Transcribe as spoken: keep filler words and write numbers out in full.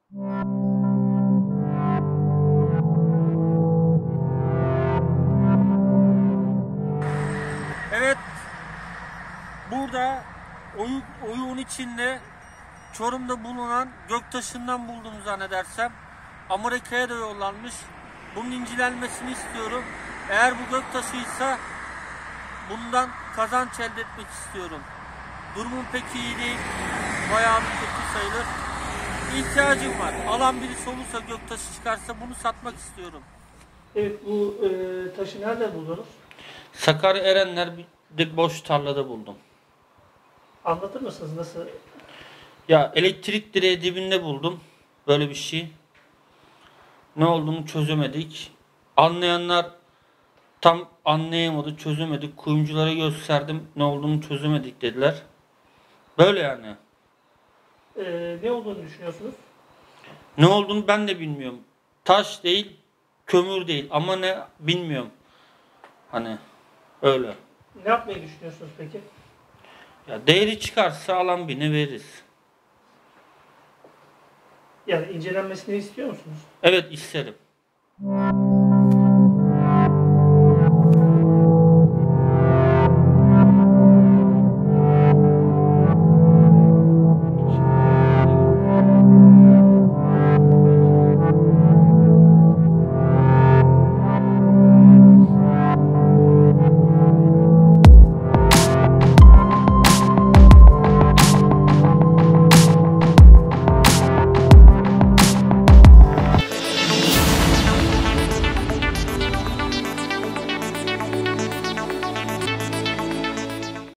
Evet, burada oyu, oyuğun içinde Çorum'da bulunan göktaşından buldum zannedersem. Amerika'ya da yollanmış. Bunun incelenmesini istiyorum. Eğer bu göktaşıysa bundan kazanç elde etmek istiyorum. Durumum pek iyi değil. Bayağı bir kötü sayılır. İhtiyacım var. Alan birisi olursa, göktaşı çıkarsa bunu satmak istiyorum. Evet, bu e, taşı nerede buldunuz? Sakarya Erenler bir boş tarlada buldum. Anlatır mısınız nasıl? Ya elektrik direği dibinde buldum. Böyle bir şey. Ne olduğunu çözemedik. Anlayanlar tam anlayamadı, çözemedik. Kuyumculara gösterdim. Ne olduğunu çözemedik dediler. Böyle yani. E, ne olduğunu düşünüyorsunuz? Ne olduğunu ben de bilmiyorum. Taş değil, kömür değil ama ne bilmiyorum. Hani öyle. Ne yapmayı düşünüyorsunuz peki? Ya değeri çıkarsa alan birine veririz. Yani incelenmesini istiyor musunuz? Evet, isterim.